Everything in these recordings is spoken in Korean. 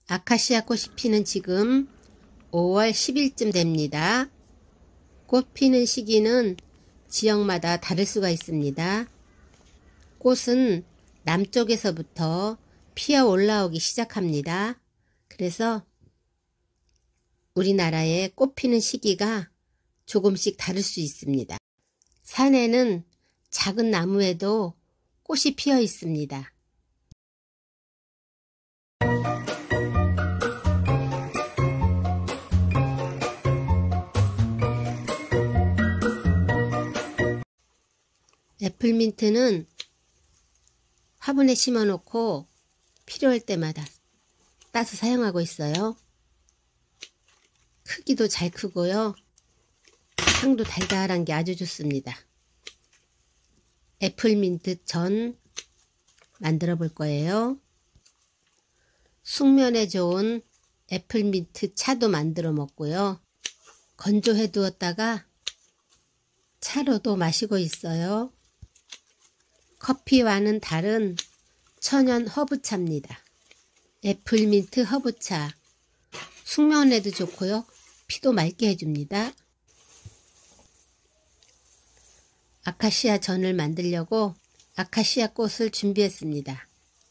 아카시아 꽃이 피는 지금 5월 10일쯤 됩니다. 꽃 피는 시기는 지역마다 다를 수가 있습니다. 꽃은 남쪽에서부터 피어 올라오기 시작합니다. 그래서 우리나라의 꽃 피는 시기가 조금씩 다를 수 있습니다. 산에는 작은 나무에도 꽃이 피어 있습니다. 애플민트는 화분에 심어 놓고 필요할 때마다 따서 사용하고 있어요. 크기도 잘 크고요. 향도 달달한 게 아주 좋습니다. 애플민트 전 만들어 볼 거예요. 숙면에 좋은 애플민트 차도 만들어 먹고요. 건조해 두었다가 차로도 마시고 있어요. 커피와는 다른 천연 허브차입니다. 애플민트 허브차. 숙면에도 좋고요. 피도 맑게 해줍니다. 아카시아 전을 만들려고 아카시아 꽃을 준비했습니다.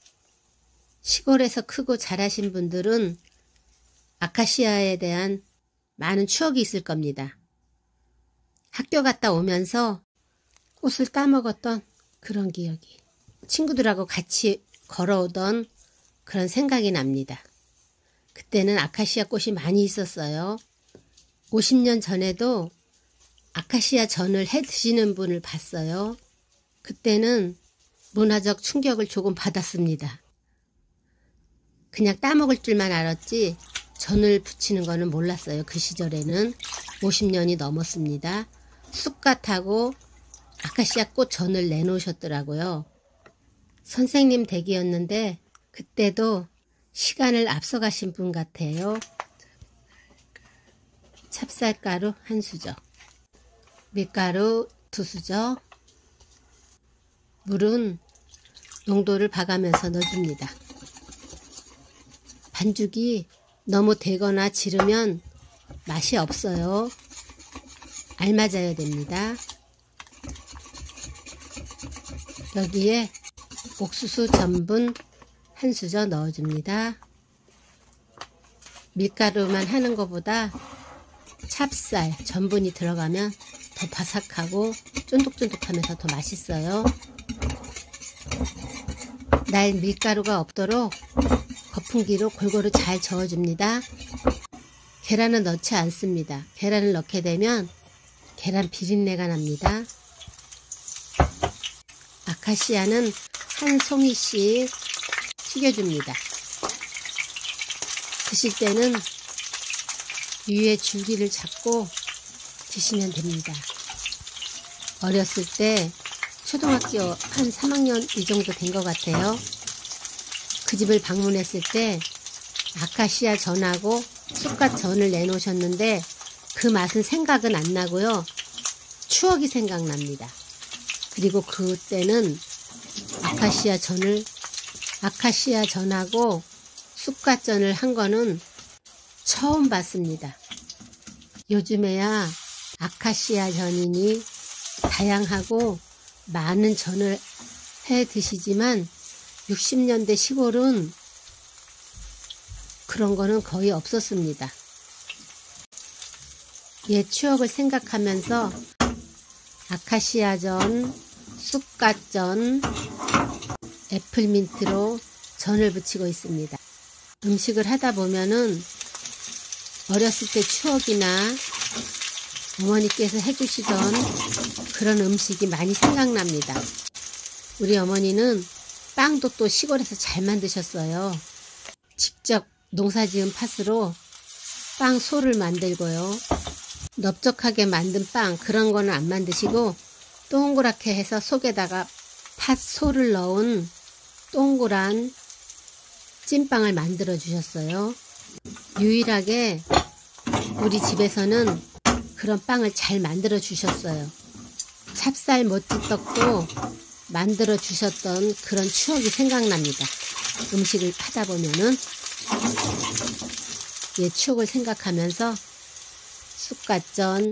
시골에서 크고 자라신 분들은 아카시아에 대한 많은 추억이 있을 겁니다. 학교 갔다 오면서 꽃을 따먹었던 그런 기억이, 친구들하고 같이 걸어오던 그런 생각이 납니다. 그때는 아카시아 꽃이 많이 있었어요. 50년 전에도 아카시아 전을 해 드시는 분을 봤어요. 그때는 문화적 충격을 조금 받았습니다. 그냥 따먹을 줄만 알았지 전을 부치는 거는 몰랐어요. 그 시절에는 50년이 넘었습니다. 쑥갓하고 아카시아 꽃 전을 내놓으셨더라고요. 선생님 댁이었는데 그때도 시간을 앞서가신 분 같아요. 찹쌀가루 1수저, 밀가루 2수저, 물은 농도를 봐가면서 넣어줍니다. 반죽이 너무 되거나 지르면 맛이 없어요. 알맞아야 됩니다. 여기에 옥수수 전분 1수저 넣어줍니다. 밀가루만 하는 것보다 찹쌀, 전분이 들어가면 더 바삭하고 쫀득쫀득하면서 더 맛있어요. 날 밀가루가 없도록 거품기로 골고루 잘 저어줍니다. 계란은 넣지 않습니다. 계란을 넣게 되면 계란 비린내가 납니다. 아카시아는 한 송이씩 튀겨줍니다. 드실 때는 위에 줄기를 잡고 드시면 됩니다. 어렸을 때 초등학교 한 3학년 이 정도 된 것 같아요. 그 집을 방문했을 때 아카시아 전하고 쑥갓 전을 내놓으셨는데 그 맛은 생각은 안 나고요. 추억이 생각납니다. 그리고 그때는 아카시아 전하고 쑥갓전을 한 거는 처음 봤습니다. 요즘에야 아카시아 전이니 다양하고 많은 전을 해 드시지만 60년대 시골은 그런 거는 거의 없었습니다. 옛 추억을 생각하면서 아카시아 전, 쑥갓 전, 애플민트로 전을 부치고 있습니다. 음식을 하다 보면은 어렸을 때 추억이나 어머니께서 해주시던 그런 음식이 많이 생각납니다. 우리 어머니는 빵도 또 시골에서 잘 만드셨어요. 직접 농사지은 팥으로 빵소를 만들고요. 넓적하게 만든 빵 그런 거는 안 만드시고 동그랗게 해서 속에다가 팥소를 넣은 동그란 찐빵을 만들어 주셨어요. 유일하게 우리 집에서는 그런 빵을 잘 만들어 주셨어요. 찹쌀 모찌떡도 만들어 주셨던 그런 추억이 생각납니다. 음식을 하다 보면은 예, 추억을 생각하면서 쑥갓전,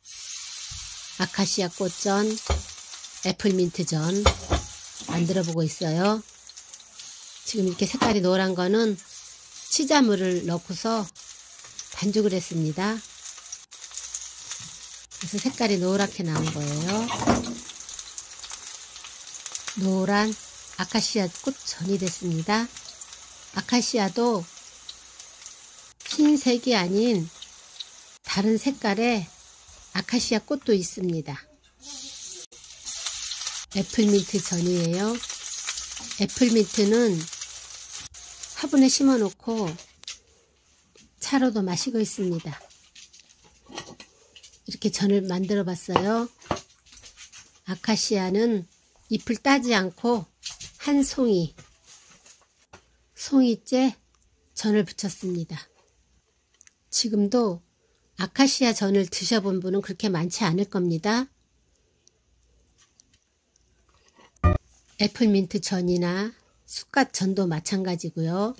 아카시아 꽃전, 애플민트전 만들어 보고 있어요. 지금 이렇게 색깔이 노란 거는 치자물을 넣고서 반죽을 했습니다. 그래서 색깔이 노랗게 나온 거예요. 노란 아카시아 꽃전이 됐습니다. 아카시아도 흰색이 아닌 다른 색깔의 아카시아 꽃도 있습니다. 애플민트 전이에요. 애플민트는 화분에 심어 놓고 차로도 마시고 있습니다. 이렇게 전을 만들어 봤어요. 아카시아는 잎을 따지 않고 한 송이째 전을 붙였습니다. 지금도 아카시아 전을 드셔본 분은 그렇게 많지 않을 겁니다. 애플민트 전이나 쑥갓 전도 마찬가지고요.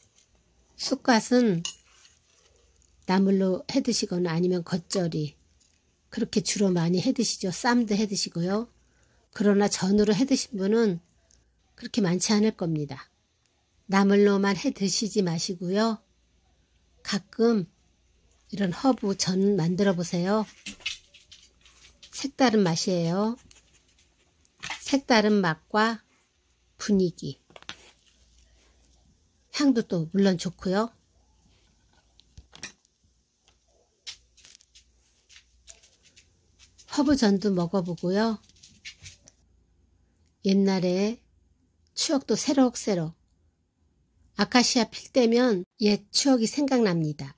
쑥갓은 나물로 해 드시거나 아니면 겉절이 그렇게 주로 많이 해 드시죠. 쌈도 해 드시고요. 그러나 전으로 해 드신 분은 그렇게 많지 않을 겁니다. 나물로만 해 드시지 마시고요. 가끔 이런 허브 전 만들어 보세요. 색다른 맛이에요. 색다른 맛과 분위기, 향도 또 물론 좋고요. 허브전도 먹어보고요. 옛날에 추억도 새록새록 아카시아 필 때면 옛 추억이 생각납니다.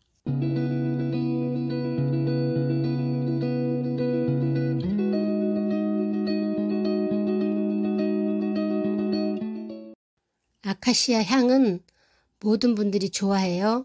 아카시아 향은 모든 분들이 좋아해요.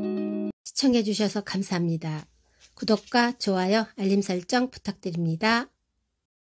시청해 주셔서 감사합니다. 구독과 좋아요, 알림 설정 부탁드립니다.